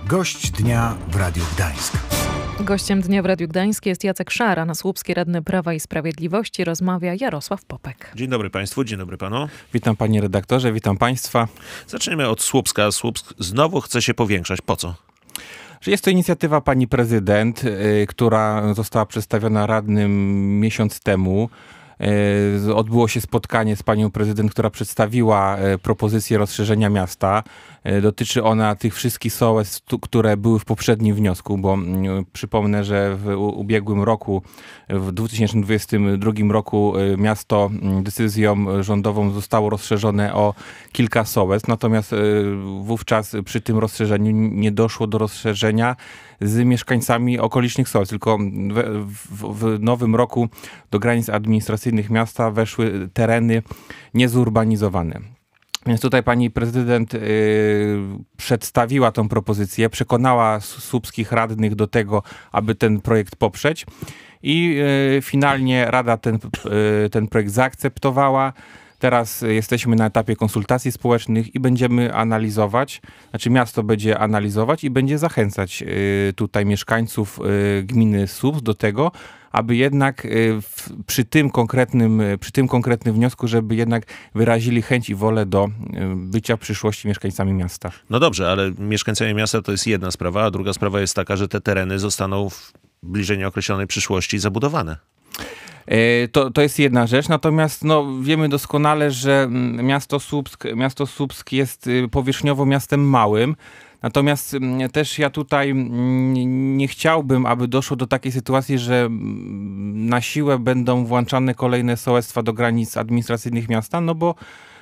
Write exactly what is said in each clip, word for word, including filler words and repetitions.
Gość dnia w Radiu Gdańsk. Gościem dnia w Radiu Gdańsk jest Jacek Szaran, słupski radny Prawa i Sprawiedliwości. Rozmawia Jarosław Popek. Dzień dobry Państwu, dzień dobry Panu. Witam Panie redaktorze, witam Państwa. Zaczniemy od Słupska. Słupsk znowu chce się powiększać. Po co? Jest to inicjatywa pani prezydent, yy, która została przedstawiona radnym miesiąc temu. Yy, odbyło się spotkanie z panią prezydent, która przedstawiła yy, propozycję rozszerzenia miasta. Yy, dotyczy ona tych wszystkich sołectw, które były w poprzednim wniosku, bo yy, przypomnę, że w u, ubiegłym roku, w dwa tysiące dwudziestym drugim roku yy, miasto yy, decyzją rządową zostało rozszerzone o kilka sołectw, natomiast yy, wówczas przy tym rozszerzeniu nie doszło do rozszerzenia z mieszkańcami okolicznych sołectw, tylko w, w, w nowym roku do granic administracyjnych miasta weszły tereny niezurbanizowane. Więc tutaj pani prezydent yy, przedstawiła tą propozycję, przekonała słupskich radnych do tego, aby ten projekt poprzeć i yy, finalnie Rada ten, yy, ten projekt zaakceptowała. Teraz jesteśmy na etapie konsultacji społecznych i będziemy analizować, znaczy miasto będzie analizować i będzie zachęcać y, tutaj mieszkańców y, gminy Słupsk do tego, aby jednak y, w, przy tym konkretnym, przy tym konkretnym wniosku, żeby jednak wyrazili chęć i wolę do y, bycia w przyszłości mieszkańcami miasta. No dobrze, ale mieszkańcami miasta to jest jedna sprawa, a druga sprawa jest taka, że te tereny zostaną w bliżej nieokreślonej przyszłości zabudowane. To, to jest jedna rzecz, natomiast no, wiemy doskonale, że miasto Słupsk, miasto Słupsk jest powierzchniowo miastem małym, natomiast też ja tutaj nie chciałbym, aby doszło do takiej sytuacji, że na siłę będą włączane kolejne sołectwa do granic administracyjnych miasta, no bo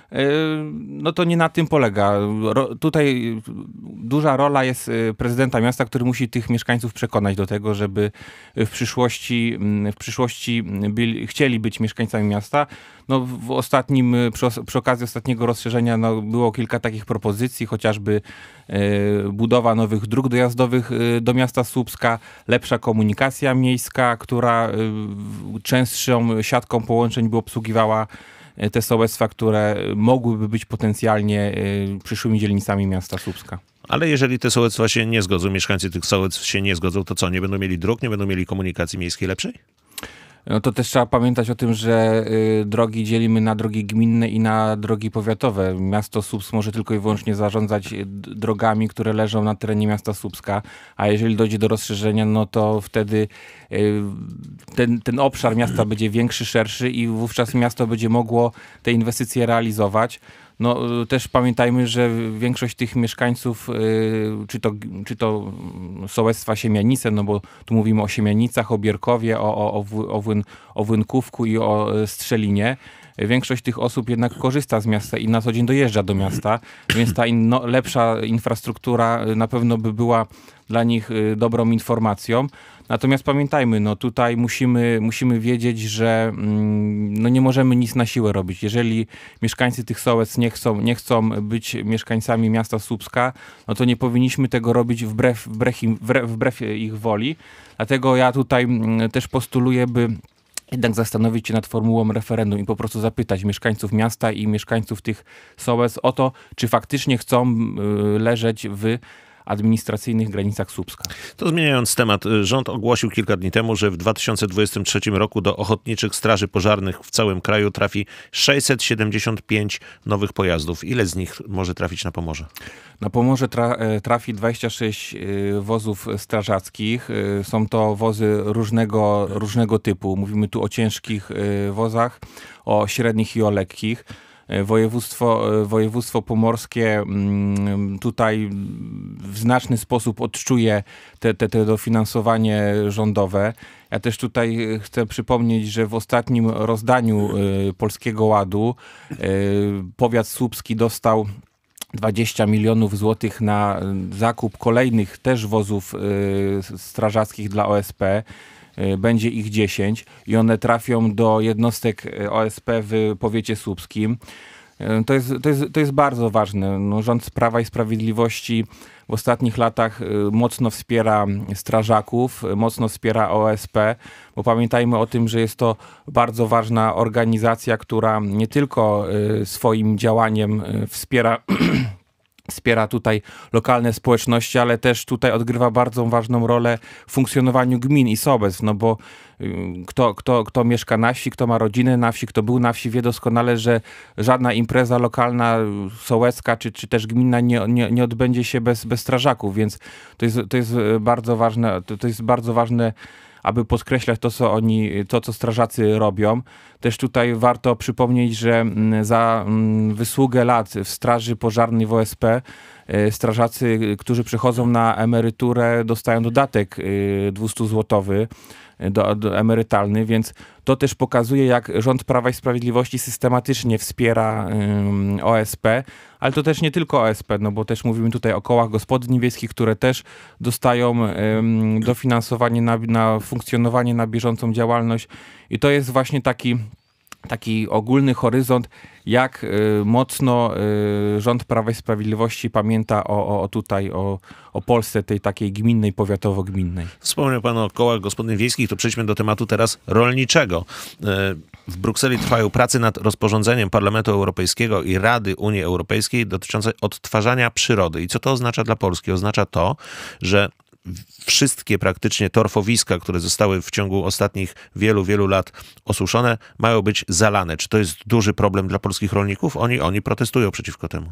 no to nie na tym polega. Ro, tutaj duża rola jest prezydenta miasta, który musi tych mieszkańców przekonać do tego, żeby w przyszłości, w przyszłości byli, chcieli być mieszkańcami miasta. No w ostatnim, przy, przy okazji ostatniego rozszerzenia no, było kilka takich propozycji, chociażby e, budowa nowych dróg dojazdowych e, do miasta Słupska, lepsza komunikacja miejska, która e, częstszą siatką połączeń by obsługiwała te sołectwa, które mogłyby być potencjalnie przyszłymi dzielnicami miasta Słupska. Ale jeżeli te sołectwa się nie zgodzą, mieszkańcy tych sołectw się nie zgodzą, to co, nie będą mieli dróg, nie będą mieli komunikacji miejskiej lepszej? No to też trzeba pamiętać o tym, że y, drogi dzielimy na drogi gminne i na drogi powiatowe. Miasto Słupsk może tylko i wyłącznie zarządzać drogami, które leżą na terenie miasta Słupska, a jeżeli dojdzie do rozszerzenia, no to wtedy y, ten, ten obszar miasta będzie większy, szerszy i wówczas miasto będzie mogło te inwestycje realizować. No też pamiętajmy, że większość tych mieszkańców, czy to, czy to sołectwa Siemianice, no bo tu mówimy o Siemianicach, o Bierkowie, o, o, o, o, Włyn, o Włynkówku i o Strzelinie. Większość tych osób jednak korzysta z miasta i na co dzień dojeżdża do miasta, więc ta in, no, lepsza infrastruktura na pewno by była dla nich dobrą informacją. Natomiast pamiętajmy, no tutaj musimy, musimy wiedzieć, że mm, no nie możemy nic na siłę robić. Jeżeli mieszkańcy tych sołectw nie chcą, nie chcą być mieszkańcami miasta Słupska, no to nie powinniśmy tego robić wbrew, wbrew, im, wbrew, wbrew ich woli. Dlatego ja tutaj mm, też postuluję, by jednak zastanowić się nad formułą referendum i po prostu zapytać mieszkańców miasta i mieszkańców tych sołectw o to, czy faktycznie chcą y, leżeć w administracyjnych granicach Słupska. To zmieniając temat, rząd ogłosił kilka dni temu, że w dwa tysiące dwudziestym trzecim roku do ochotniczych straży pożarnych w całym kraju trafi sześćset siedemdziesiąt pięć nowych pojazdów. Ile z nich może trafić na Pomorze? Na Pomorze tra trafi dwadzieścia sześć wozów strażackich. Są to wozy różnego, różnego typu. Mówimy tu o ciężkich wozach, o średnich i o lekkich. Województwo, województwo pomorskie tutaj w znaczny sposób odczuje te, te, te dofinansowanie rządowe. Ja też tutaj chcę przypomnieć, że w ostatnim rozdaniu Polskiego Ładu powiat słupski dostał dwadzieścia milionów złotych na zakup kolejnych też wozów strażackich dla O S P. Będzie ich dziesięć i one trafią do jednostek O S P w powiecie słupskim. To jest, to jest, to jest bardzo ważne. No, rząd Prawa i Sprawiedliwości w ostatnich latach mocno wspiera strażaków, mocno wspiera O S P, bo pamiętajmy o tym, że jest to bardzo ważna organizacja, która nie tylko swoim działaniem wspiera wspiera tutaj lokalne społeczności, ale też tutaj odgrywa bardzo ważną rolę w funkcjonowaniu gmin i sołectw, no bo kto, kto, kto mieszka na wsi, kto ma rodzinę na wsi, kto był na wsi, wie doskonale, że żadna impreza lokalna, sołecka czy, czy też gminna nie, nie, nie odbędzie się bez, bez strażaków, więc to jest, to jest bardzo ważne, to, to jest bardzo ważne, aby podkreślać to, co oni, to, co strażacy robią. Też tutaj warto przypomnieć, że za wysługę lat w Straży Pożarnej w O S P strażacy, którzy przechodzą na emeryturę, dostają dodatek dwieście złotowy do, do emerytalny, więc to też pokazuje, jak rząd Prawa i Sprawiedliwości systematycznie wspiera um, O S P, ale to też nie tylko O S P, no bo też mówimy tutaj o kołach gospodyń wiejskich, które też dostają um, dofinansowanie na, na funkcjonowanie, na bieżącą działalność i to jest właśnie taki taki ogólny horyzont, jak y, mocno y, rząd Prawa i Sprawiedliwości pamięta o, o, o tutaj, o, o Polsce tej takiej gminnej, powiatowo-gminnej. Wspomniał pan o kołach gospodyń wiejskich, to przejdźmy do tematu teraz rolniczego. W Brukseli trwają prace nad rozporządzeniem Parlamentu Europejskiego i Rady Unii Europejskiej dotyczące odtwarzania przyrody. I co to oznacza dla Polski? Oznacza to, że wszystkie praktycznie torfowiska, które zostały w ciągu ostatnich wielu, wielu lat osuszone, mają być zalane. Czy to jest duży problem dla polskich rolników? Oni, oni protestują przeciwko temu.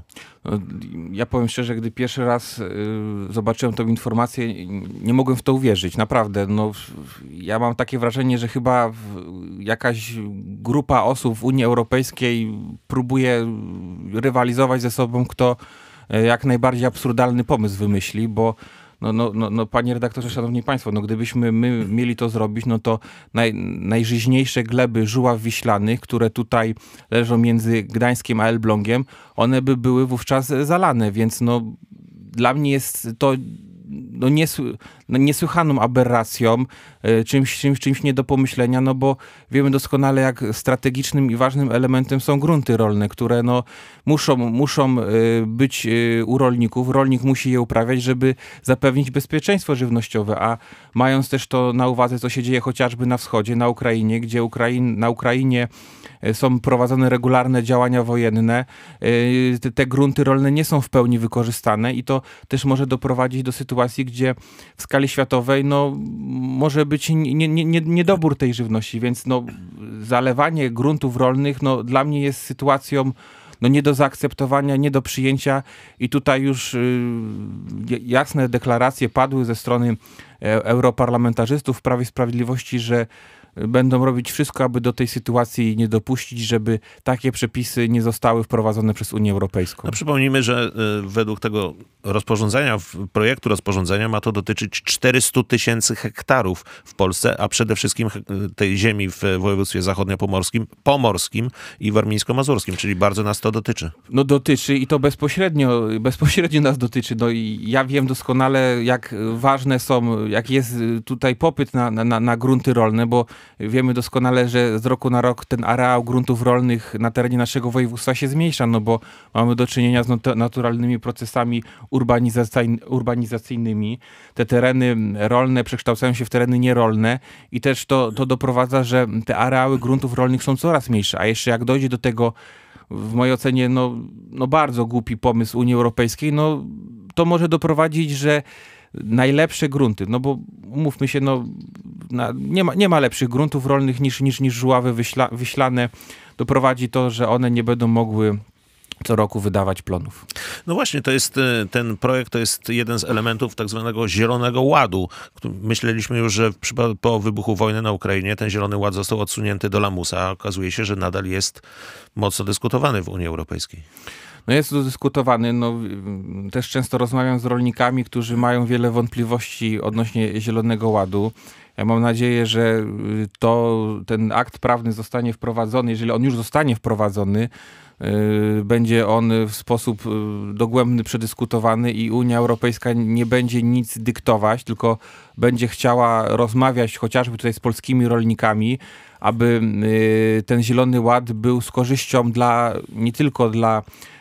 Ja powiem szczerze, gdy pierwszy raz y, zobaczyłem tę informację, nie mogłem w to uwierzyć. Naprawdę. No, ja mam takie wrażenie, że chyba jakaś grupa osób w Unii Europejskiej próbuje rywalizować ze sobą, kto jak najbardziej absurdalny pomysł wymyśli, bo No, no, no, no, panie redaktorze, szanowni państwo, no gdybyśmy my mieli to zrobić, no to naj, najżyźniejsze gleby żuław wiślanych, które tutaj leżą między Gdańskiem a Elblągiem, one by były wówczas zalane, więc no dla mnie jest to no, niesły, no, niesłychaną aberracją, y, czymś, czymś, czymś nie do pomyślenia, no bo wiemy doskonale, jak strategicznym i ważnym elementem są grunty rolne, które no, muszą, muszą y, być y, u rolników. Rolnik musi je uprawiać, żeby zapewnić bezpieczeństwo żywnościowe, a mając też to na uwadze, co się dzieje chociażby na wschodzie, na Ukrainie, gdzie Ukrain, na Ukrainie są prowadzone regularne działania wojenne, te, te grunty rolne nie są w pełni wykorzystane i to też może doprowadzić do sytuacji, gdzie w skali światowej no, może być nie, nie, nie, niedobór tej żywności, więc no, zalewanie gruntów rolnych no, dla mnie jest sytuacją no, nie do zaakceptowania, nie do przyjęcia i tutaj już y, jasne deklaracje padły ze strony e, europarlamentarzystów w Prawie i Sprawiedliwości, że będą robić wszystko, aby do tej sytuacji nie dopuścić, żeby takie przepisy nie zostały wprowadzone przez Unię Europejską. No, przypomnijmy, że y, według tego rozporządzenia, projektu rozporządzenia ma to dotyczyć czterystu tysięcy hektarów w Polsce, a przede wszystkim tej ziemi w województwie zachodniopomorskim, pomorskim i warmińsko-mazurskim, czyli bardzo nas to dotyczy. No dotyczy i to bezpośrednio, bezpośrednio nas dotyczy. No i ja wiem doskonale, jak ważne są, jak jest tutaj popyt na, na, na grunty rolne, bo wiemy doskonale, że z roku na rok ten areał gruntów rolnych na terenie naszego województwa się zmniejsza, no bo mamy do czynienia z naturalnymi procesami urbanizacyjny, urbanizacyjnymi. Te tereny rolne przekształcają się w tereny nierolne i też to, to doprowadza, że te areały gruntów rolnych są coraz mniejsze, a jeszcze jak dojdzie do tego, w mojej ocenie, no, no bardzo głupi pomysł Unii Europejskiej, no to może doprowadzić, że najlepsze grunty, no bo umówmy się, no na, nie, ma, nie ma lepszych gruntów rolnych niż, niż, niż żuławy wyśla, wyślane, doprowadzi to, że one nie będą mogły co roku wydawać plonów. No właśnie, to jest ten projekt, to jest jeden z elementów tak zwanego Zielonego Ładu. Myśleliśmy już, że po wybuchu wojny na Ukrainie ten Zielony Ład został odsunięty do lamusa, a okazuje się, że nadal jest mocno dyskutowany w Unii Europejskiej. No jest to dyskutowany. No, też często rozmawiam z rolnikami, którzy mają wiele wątpliwości odnośnie Zielonego Ładu. Ja mam nadzieję, że to, ten akt prawny zostanie wprowadzony, jeżeli on już zostanie wprowadzony, yy, będzie on w sposób dogłębny przedyskutowany i Unia Europejska nie będzie nic dyktować, tylko będzie chciała rozmawiać chociażby tutaj z polskimi rolnikami, aby yy, ten Zielony Ład był z korzyścią dla, nie tylko dla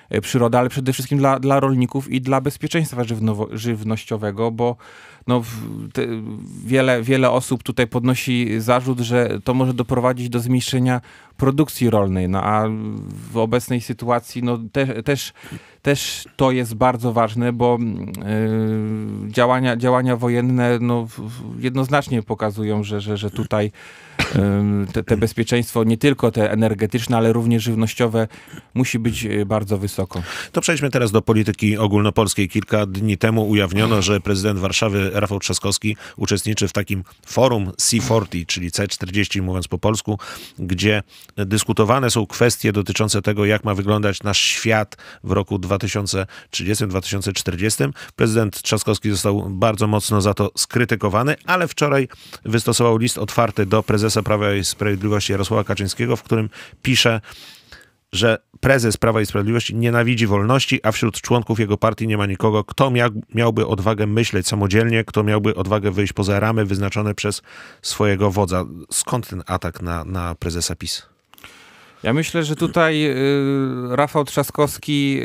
przyrody, ale przede wszystkim dla, dla rolników i dla bezpieczeństwa żywnowo, żywnościowego, bo no, te, wiele, wiele osób tutaj podnosi zarzut, że to może doprowadzić do zmniejszenia produkcji rolnej, no a w obecnej sytuacji no, te, też, też to jest bardzo ważne, bo yy, działania, działania wojenne no, jednoznacznie pokazują, że, że, że tutaj yy, te, te bezpieczeństwo, nie tylko te energetyczne, ale również żywnościowe musi być bardzo wysoko. To przejdźmy teraz do polityki ogólnopolskiej. Kilka dni temu ujawniono, że prezydent Warszawy Rafał Trzaskowski uczestniczy w takim forum C czterdzieści, czyli C czterdzieści mówiąc po polsku, gdzie dyskutowane są kwestie dotyczące tego, jak ma wyglądać nasz świat w roku dwa tysiące trzydziestym do dwa tysiące czterdziestego. Prezydent Trzaskowski został bardzo mocno za to skrytykowany, ale wczoraj wystosował list otwarty do prezesa Prawa i Sprawiedliwości Jarosława Kaczyńskiego, w którym pisze, że prezes Prawa i Sprawiedliwości nienawidzi wolności, a wśród członków jego partii nie ma nikogo, kto miał, miałby odwagę myśleć samodzielnie, kto miałby odwagę wyjść poza ramy wyznaczone przez swojego wodza. Skąd ten atak na, na prezesa PiS? Ja myślę, że tutaj y, Rafał Trzaskowski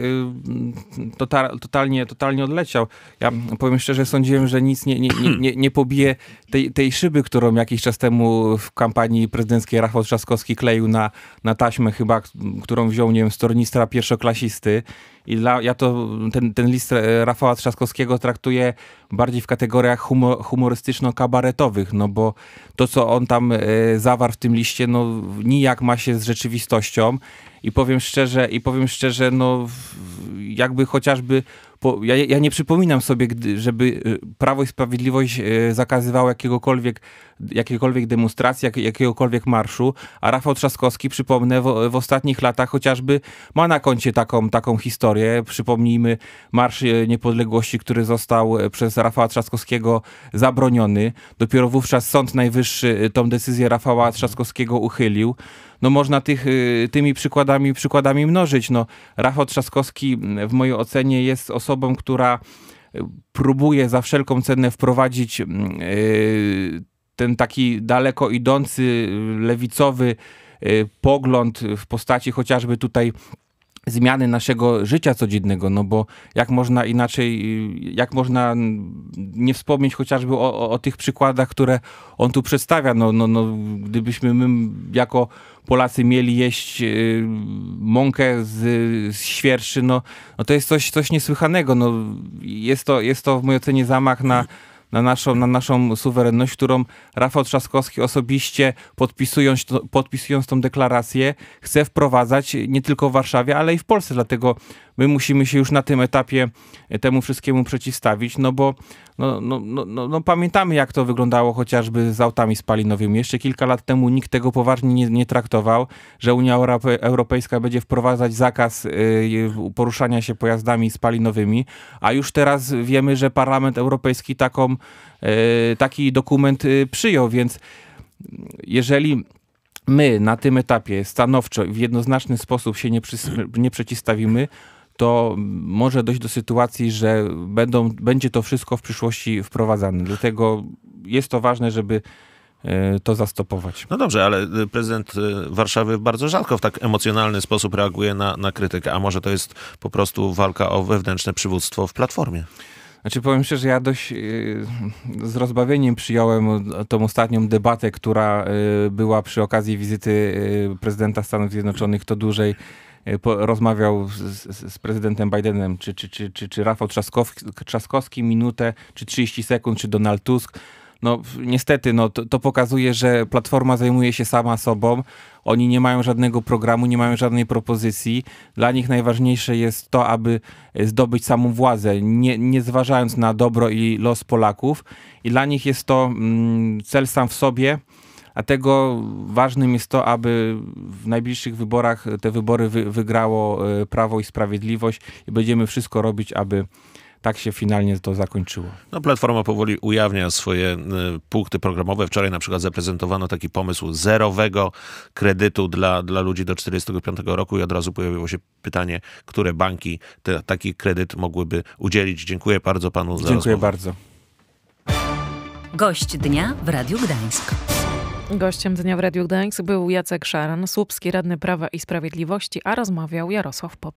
y, total, totalnie, totalnie odleciał. Ja powiem szczerze, sądziłem, że nic nie, nie, nie, nie pobije tej, tej szyby, którą jakiś czas temu w kampanii prezydenckiej Rafał Trzaskowski kleił na, na taśmę chyba, którą wziął, nie wiem, z tornistra pierwszoklasisty. I dla, ja to ten, ten list Rafała Trzaskowskiego traktuję bardziej w kategoriach humor, humorystyczno-kabaretowych, no bo to, co on tam e, zawarł w tym liście, no nijak ma się z rzeczywistością. I powiem szczerze, i powiem szczerze, no jakby chociażby, po, ja, ja nie przypominam sobie, gdy, żeby Prawo i Sprawiedliwość zakazywało jakiegokolwiek, jakiegokolwiek demonstracji, jak, jakiegokolwiek marszu, a Rafał Trzaskowski, przypomnę, w, w ostatnich latach chociażby ma na koncie taką, taką historię. Przypomnijmy Marsz Niepodległości, który został przez Rafała Trzaskowskiego zabroniony. Dopiero wówczas Sąd Najwyższy tą decyzję Rafała Trzaskowskiego uchylił. No można tych, tymi przykładami, przykładami mnożyć. No, Rafał Trzaskowski w mojej ocenie jest osobą, która próbuje za wszelką cenę wprowadzić yy, ten taki daleko idący, lewicowy yy, pogląd w postaci chociażby tutaj zmiany naszego życia codziennego, no bo jak można inaczej, jak można nie wspomnieć chociażby o, o, o tych przykładach, które on tu przedstawia. No, no, no, gdybyśmy my jako Polacy mieli jeść y, mąkę z, z świerszczy, no, no to jest coś, coś niesłychanego. No, jest to, jest to w mojej ocenie zamach na Na naszą, na naszą suwerenność, którą Rafał Trzaskowski osobiście podpisując, podpisując tą deklarację chce wprowadzać nie tylko w Warszawie, ale i w Polsce. Dlatego my musimy się już na tym etapie temu wszystkiemu przeciwstawić, no bo no, no, no, no, no pamiętamy, jak to wyglądało chociażby z autami spalinowymi. Jeszcze kilka lat temu nikt tego poważnie nie, nie traktował, że Unia Europejska będzie wprowadzać zakaz y, poruszania się pojazdami spalinowymi, a już teraz wiemy, że Parlament Europejski taką, y, taki dokument y, przyjął, więc jeżeli my na tym etapie stanowczo w jednoznaczny sposób się nie, przy, nie przeciwstawimy, to może dojść do sytuacji, że będą, będzie to wszystko w przyszłości wprowadzane. Dlatego jest to ważne, żeby to zastopować. No dobrze, ale prezydent Warszawy bardzo rzadko w tak emocjonalny sposób reaguje na, na krytykę, a może to jest po prostu walka o wewnętrzne przywództwo w Platformie? Znaczy powiem szczerze, ja dość yy, z rozbawieniem przyjąłem tą ostatnią debatę, która yy, była przy okazji wizyty yy, prezydenta Stanów Zjednoczonych. Kto dłużej yy, po, rozmawiał z, z, z prezydentem Bidenem, czy, czy, czy, czy, czy Rafał Trzaskowski, Trzaskowski minutę, czy trzydzieści sekund, czy Donald Tusk. No niestety, no, to, to pokazuje, że Platforma zajmuje się sama sobą. Oni nie mają żadnego programu, nie mają żadnej propozycji. Dla nich najważniejsze jest to, aby zdobyć samą władzę, nie, nie zważając na dobro i los Polaków. I dla nich jest to mm, cel sam w sobie. Dlatego ważnym jest to, aby w najbliższych wyborach te wybory wy, wygrało Prawo i Sprawiedliwość i będziemy wszystko robić, aby tak się finalnie to zakończyło. No, Platforma powoli ujawnia swoje y, punkty programowe. Wczoraj na przykład zaprezentowano taki pomysł zerowego kredytu dla, dla ludzi do czterdziestego piątego roku i od razu pojawiło się pytanie, które banki te, taki kredyt mogłyby udzielić. Dziękuję bardzo panu za Dziękuję rozmowę. bardzo. Gość dnia w Radiu Gdańsk. Gościem dnia w Radiu Gdańsk był Jacek Szaran, słupski radny Prawa i Sprawiedliwości, a rozmawiał Jarosław Popek.